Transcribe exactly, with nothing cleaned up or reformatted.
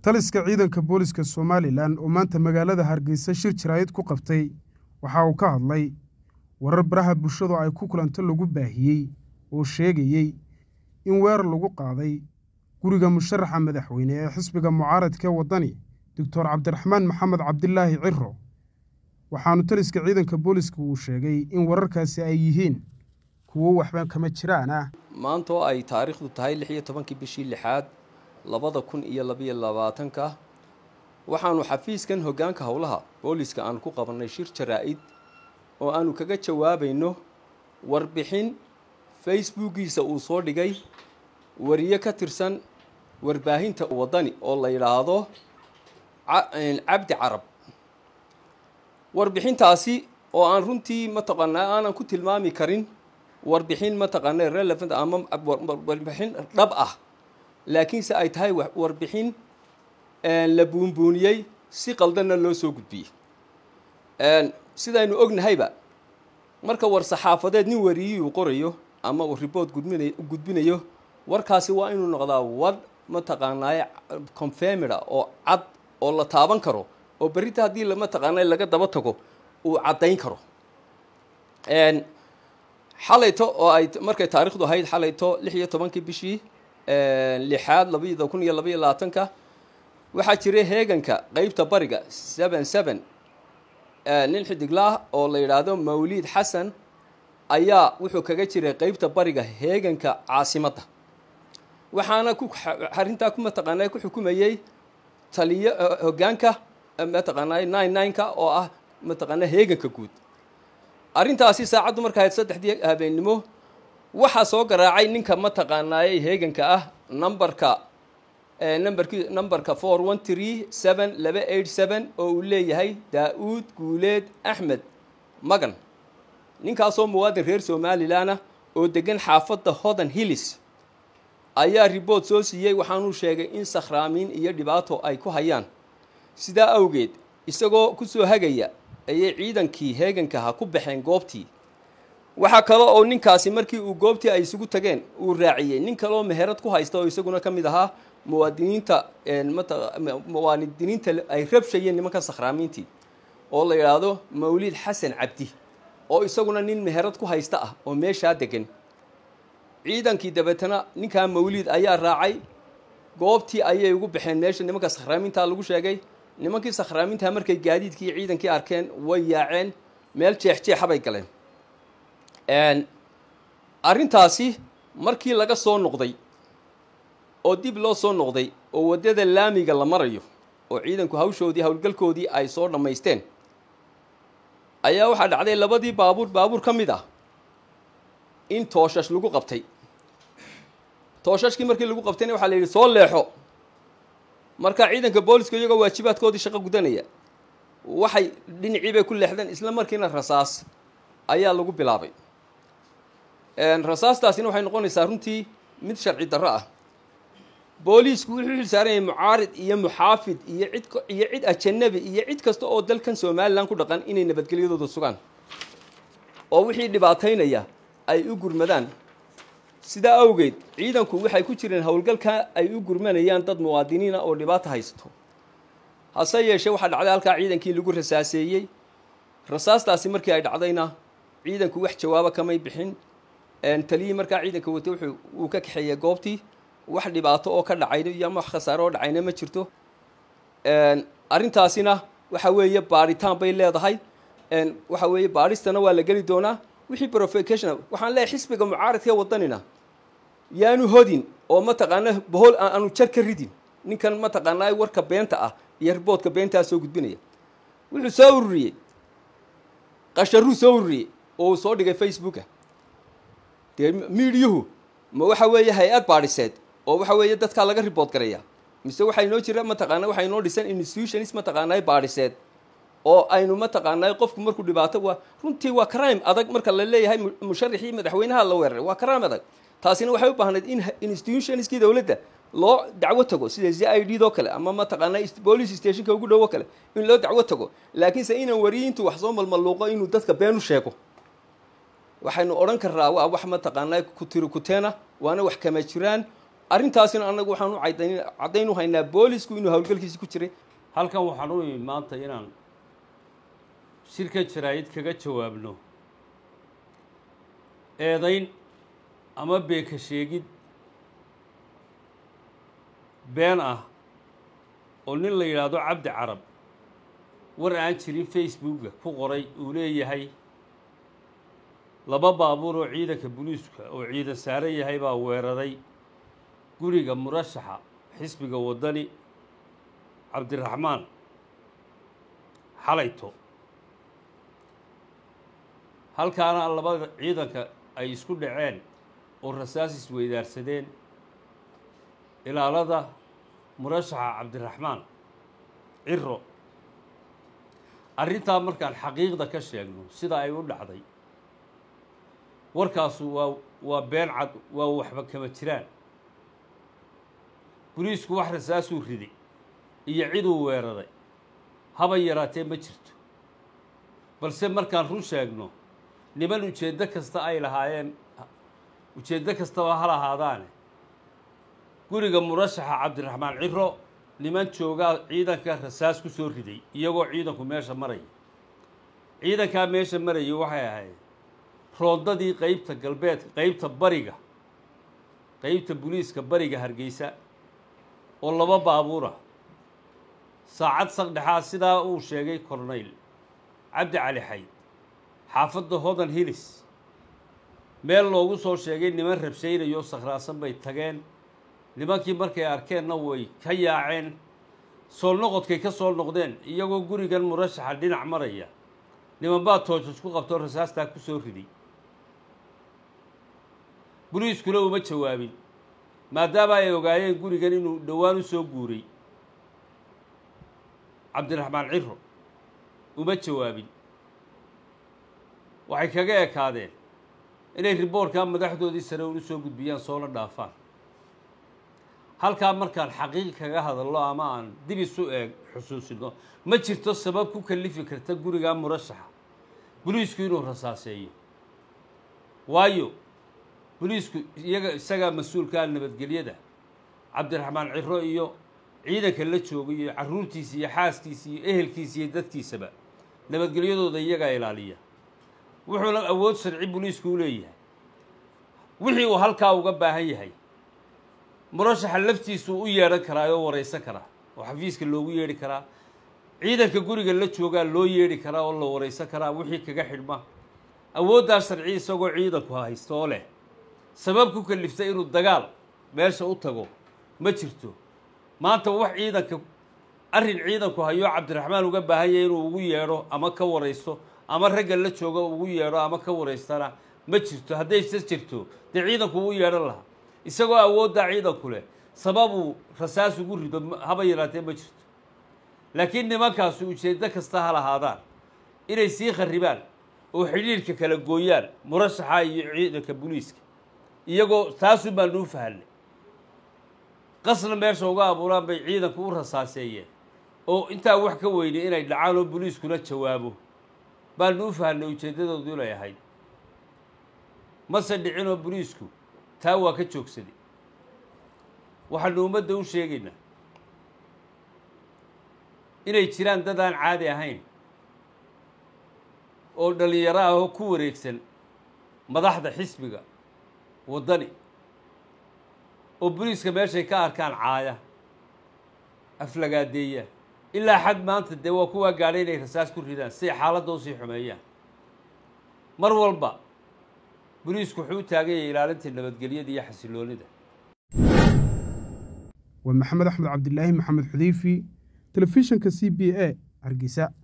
taliska ciidanka booliska Somaliland oo maanta magaalada Hargeysa shir jiraayad ku qabtay waxa uu ka hadlay warar baraha bulshada ay ku kulanta lagu baahiyay oo sheegayay in weerar lagu qaaday guriga musharaxa madaxweyne ee xisbiga mucaaradka wadani Doctor Cabdiraxmaan Maxamed Cabdilaahi Ciro waxaanu taliska ciidanka booliska uu sheegay in wararkaasi ay yihiin kuwo waxba kama jiraan ah maanta oo ay taariikhdu tahay lix iyo tobankii bishii lixaad labada kun iyo laba iyo labaatanka waxaanu xafiiskan hoggaanka howlaha booliska aan ku qabanay shir jaraa'id oo aanu kaga jawaabayno warbixin facebookiisa uu soo dhigay wariye ka tirsan warbaahinta wadani oo la yiraahdo Cabdi Carab warbixintaasi oo aan runtii ma taqaanaa aanan ku tilmaami karin warbixin ma taqaanaa relevant ama warbixin dhab ah laakiin se ay tahay warbixin la buunbuuniyay si qaldanna loo soo gudbiyay sidaynu ognahayba marka war saxaafadeed nin wariyay uu qorayo ama uu report gudbinayo warkaasi waa inuu noqdaa war ma taqaanaa confirmed oo cad oo la taaban karo oo berita hadii lama taqaanay laga daba tago uu cadeyn karo een xalayto oo ay markay taariikhdu ahayd xalayto lix iyo tobankii bishii ee lixaad laba kun iyo laba iyo labaatanka waxa jiray heeganka qaybta bariga seven seven ee nin xidigla oo la yiraahdo Mawlid Xasan ayaa wuxuu kaga jiray qaybta bariga heeganka caasimadda waxaana ku xarinta ku mataqaanay ku xukumayay taliye hoggaanka mataqaanay nine nine ka oo ah mataqaanay heeganka guud arintaasi saacadu markay ahayd saddexdii habeenimo waxa soo garaacay ninka mataqaanay heeganka ah numberka ee numberki numberka four one three seven eight seven oo uu leeyahay Daawud Guuleed Axmed Magan ninkaas oo muwaadin reer Somaliland oo degan xaafadda Hodan Hills ayaa report soo siiyay waxaanu sheegay in sakhraamin iyo dhibaato ay ku hayaan sida awgeed isagoo ku soo hagaya ayay ciidankii heeganka ha ku baxeen goobtii waxa kale oo ninkaasi markii uu goobtii ay isugu tageen uu raaciyay nin kale oo meherad ku haysta oo isaguna kamid ahaa muwaadiniinta ee muwaadiniinta ay rabshayeen nimanka sakhraamintii oo la yiraahdo Mawlid Xasan Cabdi oo isaguna nin meherad ku haysta ah oo meesha degan ciidankii dabatana ninka Mawlid ayaa raacay goobtii ayay ugu baxeen meesha nimanka sakhraaminta lagu sheegay nimankii sakhraaminta markay gaadiidkii ciidankii arkeen way yaaceen meel jeexjeex bay galeen een arintaasi markii laga soo noqday oo dib loo soo noqday oo wadada laamiga la marayo oo ciidanku hawshoodii hawlgalkoodii ay soo dhameysteen ayaa waxa dhacday labadii baabuur baabuur kamid ah in tooshash lagu qabtay toosashkii markii lagu qabtayna waxa la yiri soo leexo marka ciidanka booliska iyaga waajibaadkoodii shaqo gudanaya waxay dhinacii bay ku leexdeen isla markiina rasaas ayaa lagu bilaabay een rasaastaasina waxay noqonaysaa runtii mid sharci darro ah boolisku wuxuu xil saaran yahay mucaarid iyo muxaafid iyo cid iyo cid ajnabi iyo cid kasta oo dalkan Somaliland ku dhaqan inay nabadgelyadooda sugaan oo wixii dhibaataynaya ay u gurmadaan sida awgeed ciidanku waxay ku jireen hawlgalka ay u gurmanayaan dad muwaadiniin ah oo dhibaato haysto hase yeeshee waxa dhacday halka ciidankii lagu rasaaseeyay rasaastaasi markii ay dhacdayna ciidanku wax jawaab kamay bixin een taliye marka ciidanka wato wuxuu uu ka kaxeeyay goobtii wax dhibaato oo ka dhacay iyo wax khasaaro dhacayna ma jirto een arintaasina waxa weeye baaritaan bay leedahay een waxa weeye baaristana waa la gali doonaa wixii provocation waxaan leeyahay xisbiga mucaaradka wadanina yaanu hodin oo ma taqaanaa bohol aanu jar ka ridin ninkan ma taqaanaa warka beenta ah iyo reportka beenta soo gudbinaya wuxuu soo ururiyay qasharu soo ururiyay oo soo dhigay Facebook de miidiyuhu ma waxa weeye hay'ad baariseed oo waxa weeye dadka laga report gareeya mise waxay noo jira ma taqaanaa waxay noo dhisan institutions ma taqaanaa baariseed oo aynu ma taqaanay qofku markuu dhibaato waa runtii waa crime adag marka la leeyahay musharaxii madaxweynaha la weeraray waa crime adag taasina waxay u baahnayd in institutionskii dawladda loo dacwo tago sida Z I D do kale ama ma taqaanay police station ka ugu dhow kale in loo dacwo tago laakiin se inaan wariintu wax soo malmaluuqo inuu dadka been u sheego waxaynu oran karnaa waa wax ma taqaanay ku tiro ku teena waana wax kama jiraan arrintaasina annagu waxaan u cadayn cadayn u haynaa boolisku inuu hawlgalkiisa ku jiray halkan waxaan u imi maanta inaan shirka jaraa'id kaga jawaabno eedayn ama beeka sheegid been ah oo nin la yidhaahdo cabdi carab war aan jirin facebooka ku qoray uu leeyahay laba baabuur oo ciidanka booliiska oo ciidan saaran yahay baa weeraray guriga murashaxa xisbiga waddani cabdiraxmaan xalayto halkaana labada ciidanka ay isku dhaceen oo rasaas isweydaarsadeen ilaalada murashaxa cabdiraxmaan ciro arrintaa markaan xaqiiqda ka sheegno sida ay u dhacday warkaasu waa waa been cad waa waxba kama jiraan boliisku wax rasaasuu riday iyo ciduu weeraray haba yaraatee ma jirto balse markaan run sheegno niman ujeeddo kasta ay lahaayeen ujeeddo kastaba ha lahaadaane guriga murashaxa cabdiraxmaan ciro niman joogaa ciidanka rasaas ku soo riday iyagoo ciidanku meesha maraya ciidankaa meesha marayay waxay ahayd roondadii qeybta galbeedka qeybta bariga qeybta booliiska bariga hargeysa oo laba baabuura saacad saqdhexaa sidaa uu sheegay korneyl cabdi cali xayd xaafadda hodan hilis meel loogu soo sheegay niman rabshaynayo sakhraasan bay tageen nimankii markay arkeenna way ka yaaceen soo noqodkay ka soo noqdeen iyagoo gurigan murashaxa dhinac maraya niman baa toojos ku qabtoo rasaastaa ku soo riday boliiskuna uma jawaabin maadaama ay ogaayeen gurigan inuu dhowaan u soo guuray cabdiraxmaan ciro uma jawaabin waxay kaga ekaadeen inay riboorkaa madaxdoodii sare u soo gudbiyaan soona dhaafaan halkaa markaan xaqiiq kaga hadallo ama aan dib isu eeg xusuusino ma jirto sabab ku kalifi karta gurigaa murashaxa boliisku inuu rasaaseeyo waayo boliisku iyaga isagaa mas-uulkaa nabadgelyada cabdiraxmaan ciro iyo ciidanka la joogay iyo carruurtiisa iyo xaaskiisa iyo ehelkiisa iyo dadkiisaba nabadgelyadooda iyagaa ilaaliya wuxuuna awood sharci boliisku u leeyahay wixii uu halkaa uga baahan yahay murashaxa laftiisuu u yeedhan karaa oo waraysan karaa oo xafiiska loogu yeedhi karaa ciidanka guriga la joogaa loo yeedhi karaa oo la waraysan karaa wixii kaga xidhma awooddaa sharci isagoo ciidanku haysto oo leh sabab ku kaliftay inuu dagaal meesha u tago ma jirto maanta wax ciidanka arrin ciidanku hayoo cabdiraxmaan uga baahan yahay inuu ugu yeedho ama ka waraysto ama ragga la jooga ugu yeedho ama ka waraystana ma jirto haddayse jirto dee ciidanku uu yeedhan lahaa isagoo awooddaa ciidanku leh sababuu rasaas ugu rido haba yaraatee ma jirto laakiin nimankaasu ujeeddo kasta ha lahaadaan inay sii kharribaan oo xidhiirka kala gooyaan murashaxa iyo ciidanka boliiska iyagoo taasun baanu u fahanay qasna meesha uga abuuraan bay ciidanku u rasaaseeyeen oo intaa wax ka weynay inay dhacaan oo boliiskuna jawaabo baanu u fahanay ujeeddadoodu inay ahayd mase dhicinoo boliisku taa waa ka joogsaday waxaanu ummadda u sheegaynaa inay jiraan dad aan caadi ahayn oo dhallinyaro ah oo ku wareegsan madaxda xisbiga waddani oo boliiska meeshay ka arkaan caaya aflagaadeeya ilaa xad maanta dee waa kuwaa gaadhay inay rasaas ku ridaan siay xaaladda usii xumeeyaan mar walba boliisku wuxuu u taagan yahay ilaalinta nabadgelyada iyo xasiloonida waa maxamed axmed cabdilaahi maxamed xudeyfi telefishinka c b a hargeysa.